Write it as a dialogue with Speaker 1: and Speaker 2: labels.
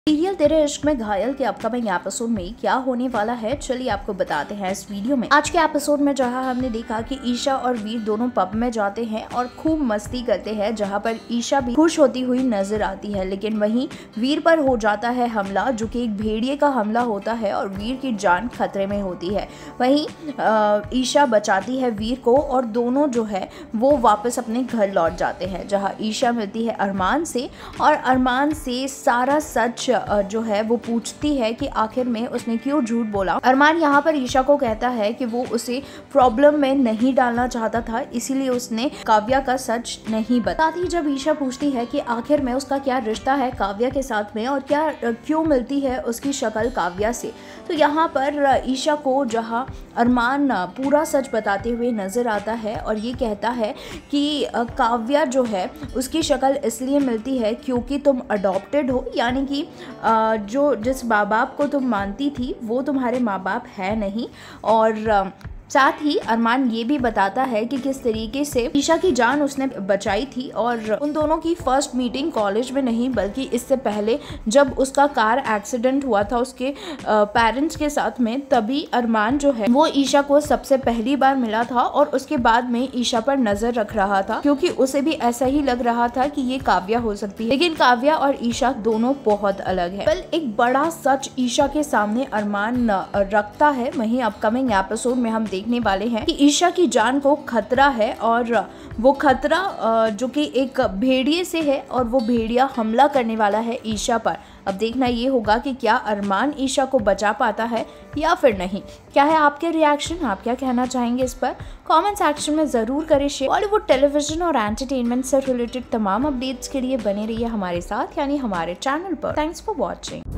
Speaker 1: Serial तेरे इश्क में घायल के अपकमिंग एपिसोड में क्या होने वाला है, चलिए आपको बताते हैं इस वीडियो में। आज के एपिसोड में जहां हमने देखा कि ईशा और वीर दोनों पब में जाते हैं और खूब मस्ती करते हैं, जहां पर ईशा भी खुश होती हुई नजर आती है, लेकिन वहीं वीर पर हो जाता है हमला, जो कि एक भेड़िए का हमला होता है और वीर की जान खतरे में होती है। वहीं ईशा बचाती है वीर को और दोनों जो है वो वापस अपने घर लौट जाते हैं, जहाँ ईशा मिलती है अरमान से और अरमान से सारा सच जो है वो पूछती है कि आखिर में उसने क्यों झूठ बोला। अरमान यहाँ पर ईशा को कहता है कि वो उसे प्रॉब्लम में नहीं डालना चाहता था, इसीलिए उसने काव्या का सच नहीं बताती। जब ईशा पूछती है कि आखिर में उसका क्या रिश्ता है काव्या के साथ में और क्या क्यों मिलती है उसकी शक्ल काव्या से, तो यहाँ पर ईशा को जहाँ अरमान पूरा सच बताते हुए नजर आता है और ये कहता है कि काव्या जो है उसकी शक्ल इसलिए मिलती है क्योंकि तुम अडॉप्टेड हो, यानी कि जो जिस माँ बाप को तुम मानती थी वो तुम्हारे माँ बाप है नहीं। और साथ ही अरमान ये भी बताता है कि किस तरीके से ईशा की जान उसने बचाई थी और उन दोनों की फर्स्ट मीटिंग कॉलेज में नहीं बल्कि इससे पहले जब उसका कार एक्सीडेंट हुआ था उसके पेरेंट्स के साथ में, तभी अरमान जो है वो ईशा को सबसे पहली बार मिला था और उसके बाद में ईशा पर नजर रख रहा था, क्योंकि उसे भी ऐसा ही लग रहा था कि ये काव्या हो सकती है, लेकिन काव्या और ईशा दोनों बहुत अलग है। कल एक बड़ा सच ईशा के सामने अरमान रखता है। वहीं अपकमिंग एपिसोड में हम देखने वाले हैं कि ईशा की जान को खतरा है और वो खतरा जो कि एक भेड़िए से है और वो भेड़िया हमला करने वाला है ईशा पर। अब देखना ये होगा कि क्या अरमान ईशा को बचा पाता है या फिर नहीं। क्या है आपके रिएक्शन, आप क्या कहना चाहेंगे इस पर कमेंट सेक्शन में जरूर करें शेयर। बॉलीवुड, टेलीविजन और एंटरटेनमेंट से रिलेटेड तमाम अपडेट्स के लिए बने रहिए हमारे साथ, यानी हमारे चैनल पर। Thanks for watching.